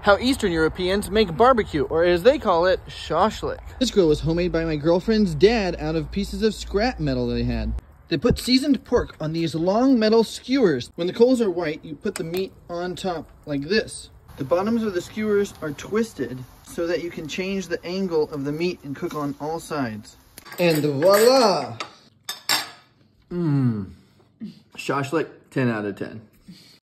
how Eastern Europeans make barbecue, or as they call it, shashlik. This grill was homemade by my girlfriend's dad out of pieces of scrap metal they had. They put seasoned pork on these long metal skewers. When the coals are white, you put the meat on top like this. The bottoms of the skewers are twisted so that you can change the angle of the meat and cook on all sides. And voila! Shashlik, 10 out of 10.